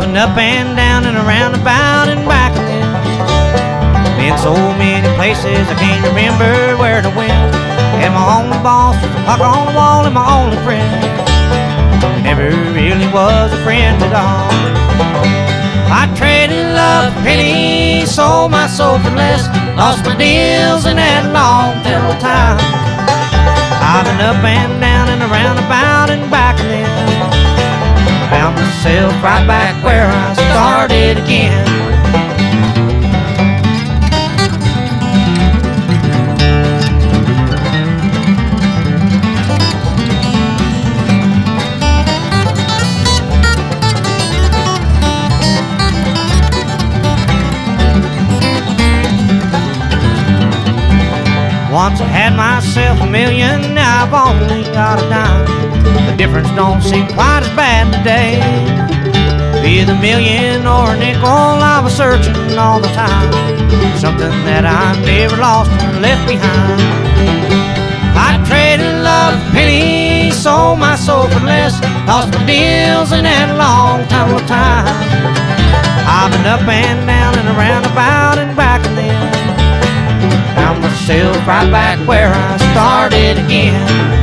been up and down and around about and back again. Been so many places I can't remember where to went. And my only boss was a clock on the wall and my only friend. He never really was a friend at all. I traded love for pennies, sold my soul for less, lost my deals in that long tell time. I've been up and down and around about and back again. Found myself right back where I started again. Once I had myself $1 million, now I've only got a dime. The difference don't seem quite as bad today. Be it $1 million or a nickel, I was searching all the time. Something that I never lost or left behind. I traded love for pennies, sold my soul for less, lost my deals in that long tunnel of time. I've been up and down and around about and back and then. Found myself right back where I started again.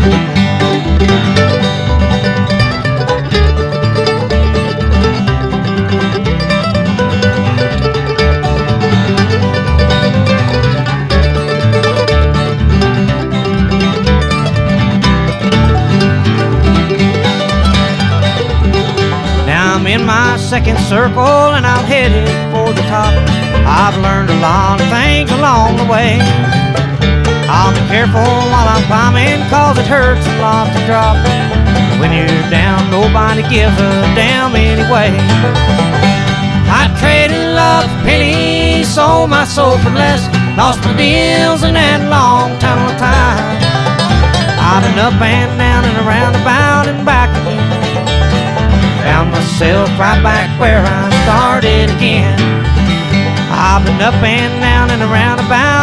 Now I'm in my second circle and I'm headed for the top. I've learned a lot of things along the way. I'll be careful while I'm climbing, cause it hurts a lot to drop. When you're down, nobody gives a damn anyway. I traded love for pennies, sold my soul for less, lost my deals in that long tunnel of time. I've been up and down and around about and back again. Found myself right back where I started again. I've been up and down and around about